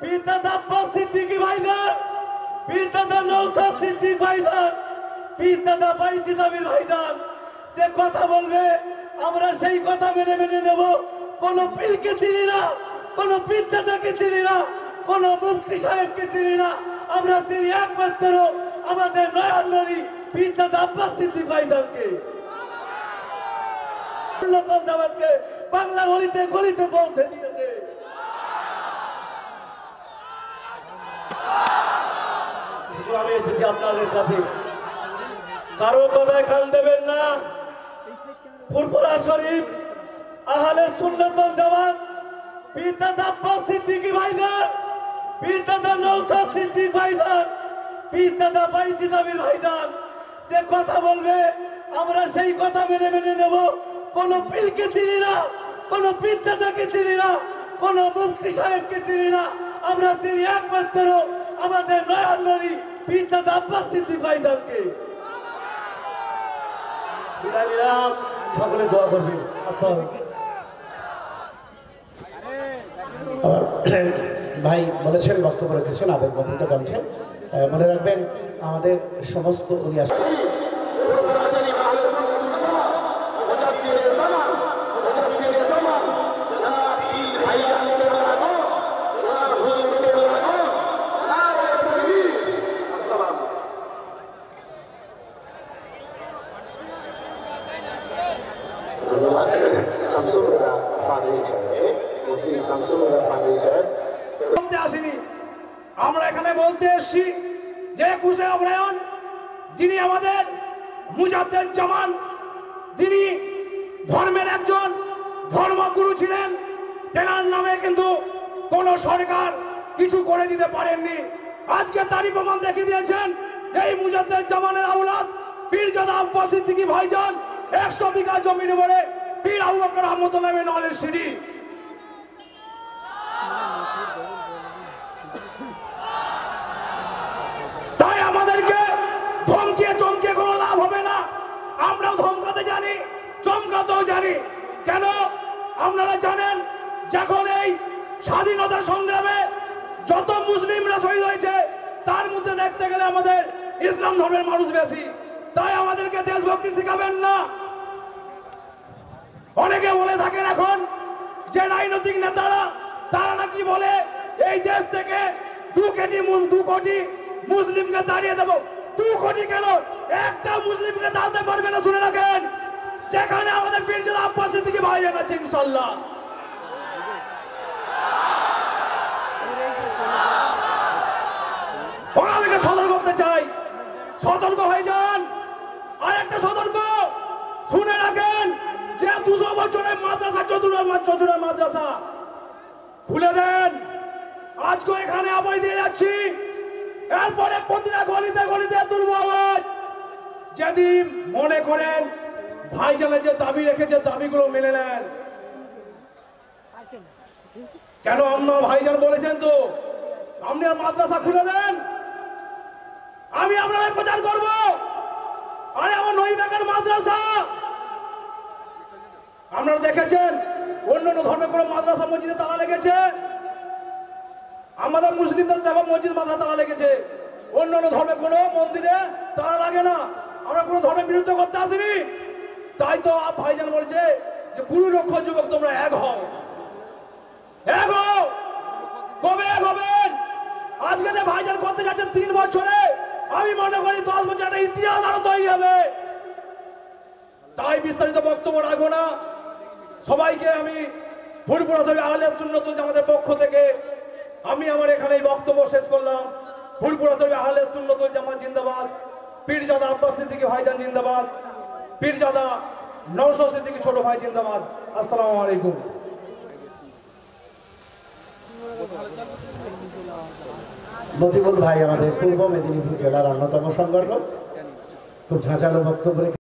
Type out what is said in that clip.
পীরদাদা আব্বাস সিদ্দিকী ভাইজান, পীরদাদা নওশাদ সিদ্দিক ভাইজান, পীরদাদা বাইজি নবীর ভাইজান যে কথা বলবে আমরা সেই কথা মেনে মেনে নেব। কোন পীরকে চিনি না, কোন পীরদাদাকে চিনি না, কোন মুফতি সাহেবকে চিনি না। আমরা চিনি একমাত্র আমাদের নয়নমণি পীরদাদা আব্বাস সিদ্দিক ভাইজানকে। জামাতকে বাংলা গলিতে গলিতে পৌঁছে দিয়েছে। আমি এসেছি আপনাদের কাছে, কারো কথায় কান দেবেন না। ফুরফুরা শরীফ আহলে সুন্নাত ওয়াল জামাত পীরদাদা আব্বাস সিদ্দিকী ভাইজান, পীরদাদা নওশাদ সিদ্দিক ভাইজান, পীরদাদা বাইজি নবীর ভাইজান যে কথা বলবে আমরা সেই কথা মেনে মেনে নেব। কোন পীরকে চিনি না, কোন পীরদাদাকে চিনি না, কোন মুফতি সাহেবকে চিনি না। আমরা চিনি একমাত্র আমাদের নয়নমণি পীরদাদা আব্বাস সিদ্দিক ভাইজানকে। সকলে দোয়া করবেন। আবার ভাই বলেছেন, বক্তব্য রেখেছেন আবেগবর্ধিত কণ্ঠে। মনে রাখবেন আমাদের সমস্ত উনি আসেনি। আমরা এখানে বলতে এসেছি যে 21শে অগ্রহায়ণ যিনি আমাদের মুজাদ্দেদ জামান, যিনি ধর্মের একজন ধর্মগুরু ছিলেন, তেনার নামে কিন্তু কোন সরকার কিছু করে দিতে পারেননি। আজকে তারই প্রমাণ দেখিয়ে দিয়েছেন যে এই মুজাদ্দেদ জামানের আওলাদ পীরজাদা আব্বাস সিদ্দিকী ভাইজান 100 বিঘা জমির উপরে পীর আবু বকর রহমতুল্লাহ নলের সিঁড়ি। তাই আমাদেরকে ধমকিয়ে চমকে কোনো লাভ হবে না। আমরাও ধমকাতে জানি, চমকাতেও জানি। কেন? আপনারা জানেন যখন এই স্বাধীনতা সংগ্রামে যত মুসলিমরা শহীদ হয়েছে তার মধ্যে দেখতে গেলে আমাদের ইসলাম ধর্মের মানুষ বেশি। তাই আমাদেরকে দেশভক্তি শিখাবেন না। অনেকে বলে থাকেন এখন যে রাজনৈতিক নেতারা তারা নাকি বলে এই দেশ থেকে 2 কোটি মুসলিমকে দাঁড়িয়ে দেবো। 2 কোটি কেন, একটা মুসলিমকে দাঁড়াতে পারবে না। শুনে রাখেন, যেখানে আমাদের পীরজাদা আব্বাস সিদ্দিকী ভাইজান আছে ইনশাআল্লাহ। ওনাদেরকে সতর্ক করতে চাই, সতর্ক হয়ে যান। আর একটা সতর্ক শুনে রাখেন যে 200 বছরের মাদ্রাসা, চতুরা মাদ্রাসা খুলে দেন। আজকে এখানে আবার দিয়ে যাচ্ছি, এরপরে প্রতিটা গলিতে গলিতে তুলব আওয়াজ। যদি মনে করেন ভাইজানের যে দাবি রেখেছে দাবিগুলো মেনে নেন। কেন? আপনার ভাইজান বলেছেন তো আপনি আর মাদ্রাসা খুলে দেন, আমি আপনারা প্রচার করব। আরে আমার নইবেকের মাদ্রাসা আপনারা দেখেছেন, অন্য ধর্মের কোন মাদ্রাসা মসজিদে তালা লেগেছে? আমাদের মুসলিমদের দেখো মসজিদ মাদ্রাসা তালা লেগেছে, অন্য ধর্মের কোন মন্দিরে তালা লাগে না। আমরা কোন ধর্মের বিরুদ্ধে করতে আসিনি। তাই তো ভাইজান বলেছে যে 20 লক্ষ যুবক তোমরা এক হও, এক হও। কবে এক হবেন? আজকে যে ভাইজান করতে যাচ্ছে 3 বছরে, আমি মনে করি 10 বছর একটা ইতিহাস আরো তৈরি হবে। তাই বিস্তারিত বক্তব্য রাখবো না। সবাইকে আমি ফুরফুরা শরীফ আহলে সুন্নাত ওয়াল জামাতের পক্ষ থেকে আমি আমার এখানে বক্তব্য শেষ করলাম। ফুরফুরা শরীফ আহলে সুন্নাত ওয়াল জামাত জিন্দাবাদ, পীরজাদা আব্বাস সিদ্দিকী ভাইজান জিন্দাবাদ, পীরজাদা নওশাদ সিদ্দিকী ছোট ভাই জিন্দাবাদ। আসসালামু আলাইকুম। মতিউল ভাই আমাদের পূর্ব মেদিনীপুর জেলার অন্যতম সংগঠক, খুব ঝাঁঝালো বক্তব্য